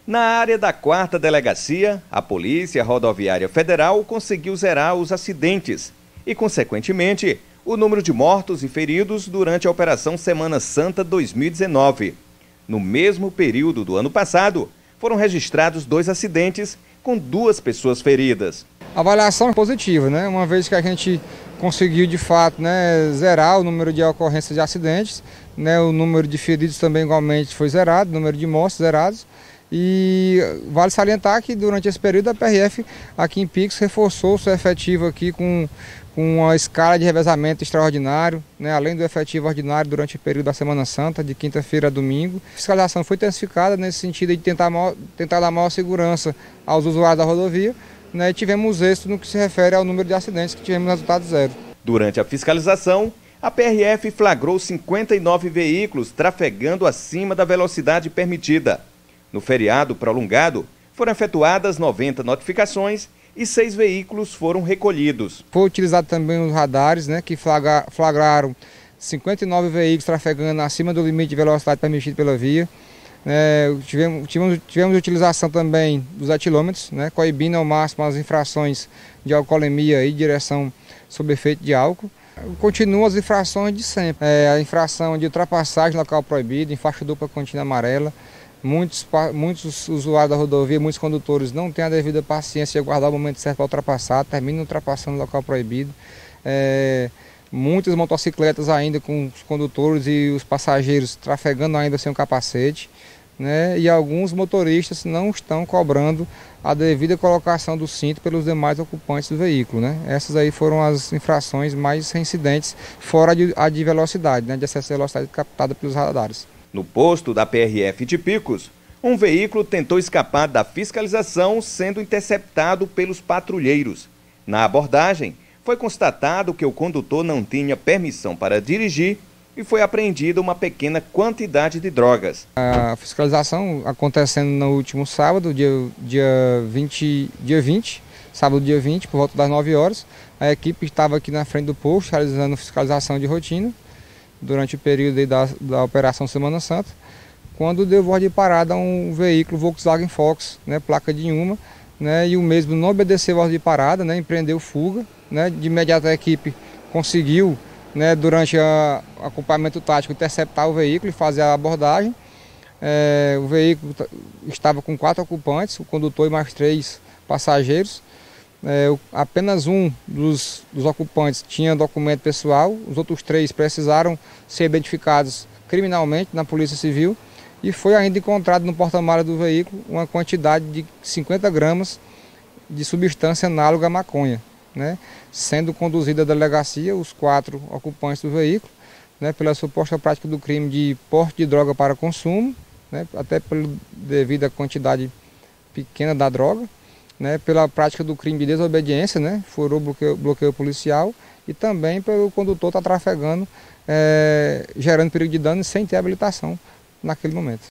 Na área da 4ª Delegacia, a Polícia Rodoviária Federal conseguiu zerar os acidentes e, consequentemente, o número de mortos e feridos durante a Operação Semana Santa 2019. No mesmo período do ano passado, foram registrados 2 acidentes com 2 pessoas feridas. A avaliação é positiva, né? Uma vez que a gente conseguiu de fato, né, zerar o número de ocorrências de acidentes, né, o número de feridos também igualmente foi zerado, o número de mortos zerados. E vale salientar que durante esse período a PRF aqui em Picos reforçou o seu efetivo aqui com uma escala de revezamento extraordinário, né, além do efetivo ordinário durante o período da Semana Santa, de quinta-feira a domingo. A fiscalização foi intensificada nesse sentido de tentar dar maior segurança aos usuários da rodovia, né, e tivemos êxito no que se refere ao número de acidentes, que tivemos resultado zero. Durante a fiscalização, a PRF flagrou 59 veículos trafegando acima da velocidade permitida. No feriado prolongado, foram efetuadas 90 notificações e 6 veículos foram recolhidos. Foi utilizado também os radares, né, que flagraram 59 veículos trafegando acima do limite de velocidade permitido pela via. Tivemos utilização também dos etilômetros, né, coibindo ao máximo as infrações de alcoolemia e direção sob efeito de álcool. Continuam as infrações de sempre. A infração de ultrapassagem no local proibido, em faixa dupla contínua amarela. Muitos usuários da rodovia, muitos condutores não têm a devida paciência de aguardar o momento certo para ultrapassar, terminam ultrapassando no local proibido. Muitas motocicletas ainda com os condutores e os passageiros trafegando ainda sem o capacete, né? E alguns motoristas não estão cobrando a devida colocação do cinto pelos demais ocupantes do veículo, né? Essas aí foram as infrações mais reincidentes, fora a de velocidade, né? De excesso de velocidade captada pelos radares. No posto da PRF de Picos, um veículo tentou escapar da fiscalização sendo interceptado pelos patrulheiros. Na abordagem, foi constatado que o condutor não tinha permissão para dirigir e foi apreendida uma pequena quantidade de drogas. A fiscalização acontecendo no último sábado, dia 20, sábado dia 20, por volta das 9 horas, a equipe estava aqui na frente do posto realizando fiscalização de rotina durante o período da Operação Semana Santa, quando deu voz de parada a um veículo Volkswagen Fox, né, placa de Inhuma, né, e o mesmo não obedeceu a ordem de parada, né, empreendeu fuga, né, de imediato a equipe conseguiu, né, durante o acompanhamento tático, interceptar o veículo e fazer a abordagem. O veículo estava com 4 ocupantes, o condutor e mais 3 passageiros. Apenas um dos ocupantes tinha documento pessoal, os outros 3 precisaram ser identificados criminalmente na Polícia Civil e foi ainda encontrado no porta-malas do veículo uma quantidade de 50 gramas de substância análoga à maconha, né? Sendo conduzida à delegacia os 4 ocupantes do veículo, né, pela suposta prática do crime de porte de droga para consumo, né, até devido à quantidade pequena da droga, né, pela prática do crime de desobediência, né, furou bloqueio policial e também pelo condutor estar trafegando, gerando perigo de dano sem ter habilitação naquele momento.